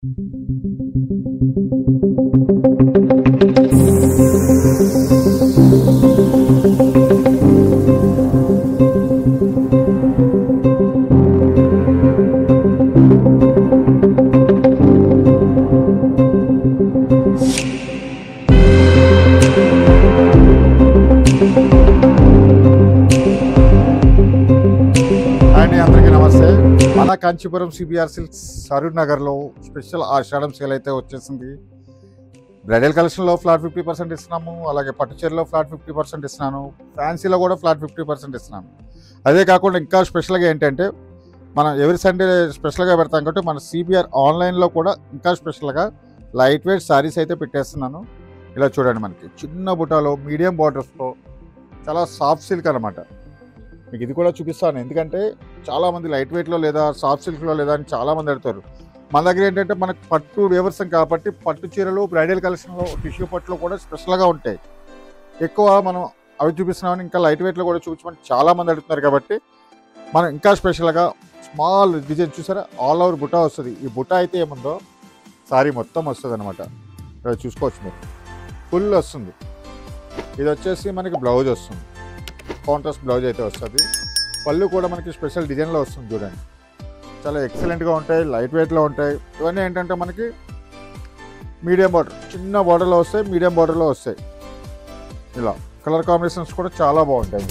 మన Kanchipuram CBR silks Saroor నగర్లో special ఆషాఢం sale అయితే వచ్చేసింది. బ్రైడల్ కలెక్షన్లో ఫ్లాట్ 50% ఇస్తున్నాము. అలాగే పట్టు చీరలో ఫ్లాట్ 50% ఇస్తున్నాను. ఫ్యాన్సీలో కూడా ఫ్లాట్ 50% ఇస్తున్నాను. అదే కాకుండా ఇంకా స్పెషల్గా ఏంటంటే మనం ఎవరి సండే స్పెషల్గా పెడతాం కాబట్టి మన సిబిఆర్ ఆన్లైన్లో కూడా ఇంకా స్పెషల్గా లైట్ వెయిట్ శారీస్ అయితే పెట్టేస్తున్నాను. ఇలా చూడండి, మనకి చిన్న బుటాలో మీడియం బార్డర్స్తో చాలా సాఫ్ట్ సిల్క్ అనమాట. మీకు ఇది కూడా చూపిస్తాను, ఎందుకంటే చాలామంది లైట్ వెయిట్లో లేదా సాఫ్ట్ సిల్క్లో లేదా అని చాలామంది అడుగుతారు. మన దగ్గర ఏంటంటే మనకు పట్టు వ్యవసాయం కాబట్టి పట్టు చీరలు బ్రైడల్ కలెక్షన్లో టిష్యూ పట్టులో కూడా స్పెషల్గా ఉంటాయి. ఎక్కువ మనం అవి చూపిస్తున్నామని ఇంకా లైట్ వెయిట్లో కూడా చూపించమని చాలామంది అడుగుతున్నారు. కాబట్టి మనం ఇంకా స్పెషల్గా స్మాల్ డిజైన్ చూసారా, ఆల్ ఓవర్ బుటా వస్తుంది. ఈ బుటా అయితే ఏముందో సారీ మొత్తం వస్తుంది అనమాట. చూసుకోవచ్చు మీరు, ఫుల్ వస్తుంది. ఇది వచ్చేసి మనకి బ్లౌజ్ వస్తుంది, కాంట్రాస్ట్ బ్లౌజ్ అయితే వస్తుంది. పళ్ళు కూడా మనకి స్పెషల్ డిజైన్లో వస్తుంది. చూడండి, చాలా ఎక్సలెంట్గా ఉంటాయి, లైట్ వెయిట్లో ఉంటాయి. ఇవన్నీ ఏంటంటే మనకి మీడియం బార్డర్, చిన్న బార్డర్లో వస్తాయి, మీడియం బార్డర్లో వస్తాయి. ఇలా కలర్ కాంబినేషన్స్ కూడా చాలా బాగుంటాయి.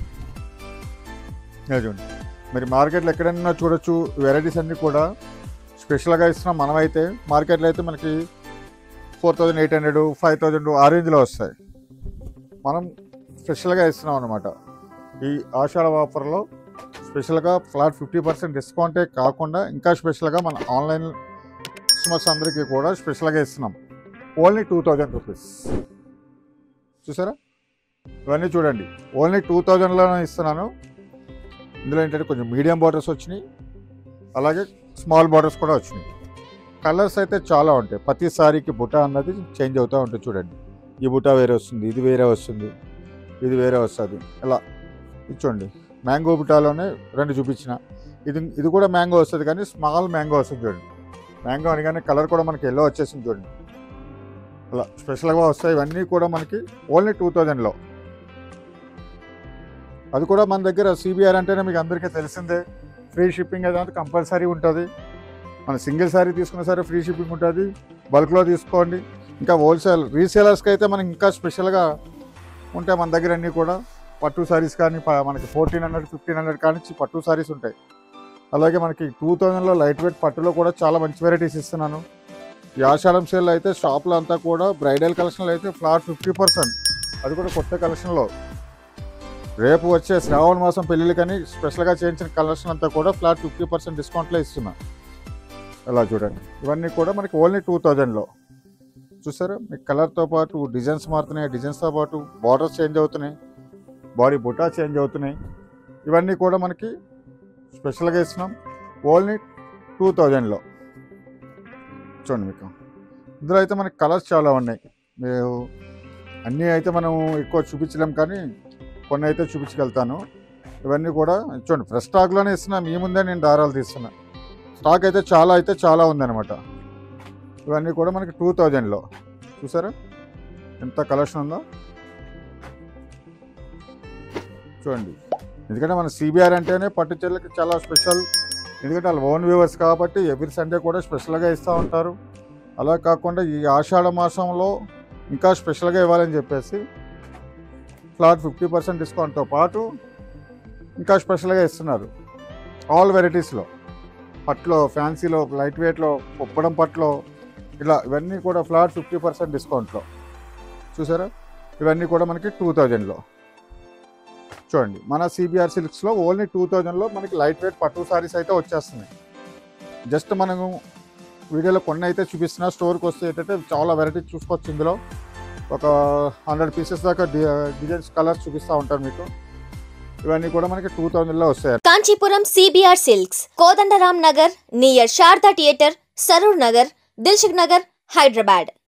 చూడండి, మరి మార్కెట్లో ఎక్కడైనా చూడొచ్చు. వెరైటీస్ అన్నీ కూడా స్పెషల్గా ఇస్తున్నాం. మనమైతే మార్కెట్లో అయితే మనకి 4800, 5000 ఆ రేంజ్లో వస్తాయి. మనం స్పెషల్గా ఇస్తున్నాం అనమాట. ఈ ఆషాఢ ఆఫర్లో స్పెషల్గా ఫ్లాట్ 50% డిస్కౌంటే కాకుండా ఇంకా స్పెషల్గా మన ఆన్లైన్ కస్టమర్స్ అందరికీ కూడా స్పెషల్గా ఇస్తున్నాం. Only 2000 rupees. చూసారా, ఇవన్నీ చూడండి, ఓన్లీ 2000లోనే ఇస్తున్నాను. ఇందులో ఏంటంటే కొంచెం మీడియం బార్డర్స్ వచ్చినాయి, అలాగే స్మాల్ బార్డర్స్ కూడా వచ్చినాయి. కలర్స్ అయితే చాలా ఉంటాయి. ప్రతి సారీకి బుటా అన్నది చేంజ్ అవుతూ ఉంటుంది. చూడండి, ఈ బుటా వేరే వస్తుంది, ఇది వేరే వస్తుంది, ఇది వేరే వస్తుంది. ఇలా చూడండి, మ్యాంగో బుటాలోనే 2 చూపించిన. ఇది కూడా మ్యాంగో వస్తుంది, కానీ స్మాల్ మ్యాంగో వస్తుంది. చూడండి, మ్యాంగో అని కానీ కలర్ కూడా మనకి ఎల్లో వచ్చేసింది. చూడండి, అలా స్పెషల్గా వస్తాయి. ఇవన్నీ కూడా మనకి ఓన్లీ 2000లో. అది కూడా మన దగ్గర సిబిఆర్ అంటేనే మీకు అందరికీ తెలిసిందే, ఫ్రీ షిప్పింగ్ అదంతా కంపల్సరీ ఉంటుంది. మన సింగిల్ సారీ తీసుకున్న సరే ఫ్రీ షిప్పింగ్ ఉంటుంది. బల్క్లో తీసుకోండి. ఇంకా హోల్సేల్ రీసేలర్స్కి అయితే మనకి ఇంకా స్పెషల్గా ఉంటాయి. మన దగ్గర అన్నీ కూడా పట్టు సారీస్ కానీ మనకి 1400, 1500 కానీ పట్టు సారీస్ ఉంటాయి. అలాగే మనకి 2000లో లైట్ వెయిట్ పట్టులో కూడా చాలా మంచి వెరైటీస్ ఇస్తున్నాను. ఈ ఆషాఢం సేల్లో అయితే షాప్లో అంతా కూడా బ్రైడల్ కలెక్షన్లో అయితే ఫ్లాట్ 50%, అది కూడా కొత్త కలెక్షన్లో. రేపు వచ్చే శ్రావణ మాసం పెళ్ళిళ్ళకని స్పెషల్గా చేయించిన కలెక్షన్ అంతా కూడా ఫ్లాట్ 50% డిస్కౌంట్లో ఇస్తున్నాను. అలా చూడండి, ఇవన్నీ కూడా మనకి ఓన్లీ 2000లో. చూసారా, మీకు కలర్తో పాటు డిజైన్స్ మారుతున్నాయి, డిజైన్స్తో పాటు బార్డర్స్ చేంజ్ అవుతున్నాయి, బాడీ బుటా చేంజ్ అవుతున్నాయి. ఇవన్నీ కూడా మనకి స్పెషల్గా ఇస్తున్నాం ఓన్లీ 2000లో. చూడండి, మీకు ఇందులో అయితే మనకి కలర్స్ చాలా ఉన్నాయి. మీరు అన్నీ అయితే మనం ఎక్కువ చూపించలేం, కానీ కొన్ని అయితే చూపించగలుగుతాను. ఇవన్నీ కూడా చూడండి, ఫ్రెష్ స్టాక్లోనే ఇస్తున్నాం. ఈ ముందే నేను దారాలు తీస్తున్నా. స్టాక్ అయితే చాలా ఉందన్నమాట. ఇవన్నీ కూడా మనకి 2000లో. చూసారా ఎంత కలెక్షన్ ఉందో. చూడండి, ఎందుకంటే మన సిబిఆర్ అంటేనే పట్టు చీరలకి చాలా స్పెషల్. ఎందుకంటే వాళ్ళ ఓన్ వ్యూవర్స్ కాబట్టి ఎవ్రీ సండే కూడా స్పెషల్గా ఇస్తూ ఉంటారు. అలా కాకుండా ఈ ఆషాఢ మాసంలో ఇంకా స్పెషల్గా ఇవ్వాలని చెప్పేసి ఫ్లాట్ 50% డిస్కౌంట్తో పాటు ఇంకా స్పెషల్గా ఇస్తున్నారు. ఆల్ వెరైటీస్లో, పట్లో, ఫ్యాన్సీలో, లైట్ వెయిట్లో, కుప్పడం పట్లో, ఇలా ఇవన్నీ కూడా ఫ్లాట్ 50% డిస్కౌంట్లో. చూసారా, ఇవన్నీ కూడా మనకి 2000లో. చూడండి, మన సిబిఆర్ సిల్క్స్లో ఓన్లీ 2000లో మనకి లైట్ వెయిట్ పట్టు సారీస్ అయితే వచ్చేస్తున్నాయి. జస్ట్ మనము వీడియోలో కొన్ని అయితే చూపిస్తున్నా. స్టోర్కి వస్తే ఏంటంటే చాలా వెరైటీస్ చూసుకోవచ్చు. ఇందులో ఒక 100 పీసెస్ దాకా డిజైన్స్, కలర్స్ చూపిస్తూ ఉంటారు మీకు. ఇవన్నీ కూడా మనకి 2000లో వస్తాయి. Kanchipuram CBR silks, Kodandaram Nagar near Sharada theatre, Saroor Nagar, Dilsukh Nagar, Hyderabad.